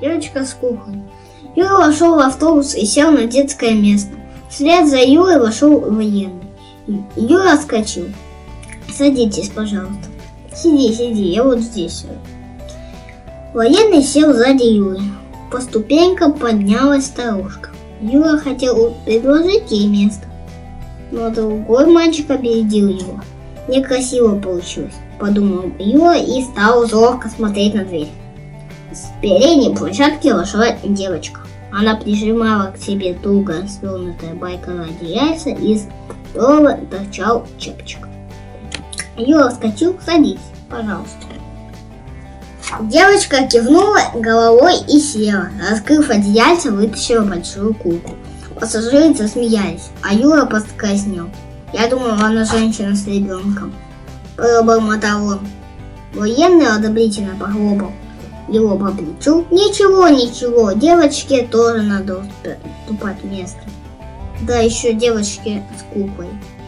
девочка с куклой. Юра вошел в автобус и сел на детское место. Вслед за Юрой вошел военный. Юра вскочил. «Садитесь, пожалуйста». Сиди, я вот здесь». Военный сел сзади Юры. По ступенькам поднялась старушка. Юра хотел предложить ей место, но другой мальчик опередил его. «Некрасиво получилось», — подумал Юра и стал зорко смотреть на дверь. С передней площадки вошла девочка. Она прижимала к себе туго свернутое байковое одеяльце, из которого торчал чепчик. Юра вскочил. «Садись, пожалуйста». Девочка кивнула головой и села. Раскрыв одеяльце, вытащила большую куклу. Пассажиры засмеялись, а Юра покраснел. «Я думал, она женщина с ребенком», — пробормотал он. Военный одобрительно похлопал его по плечу. Ничего, девочке тоже надо уступать место. Да еще девочке с куклой».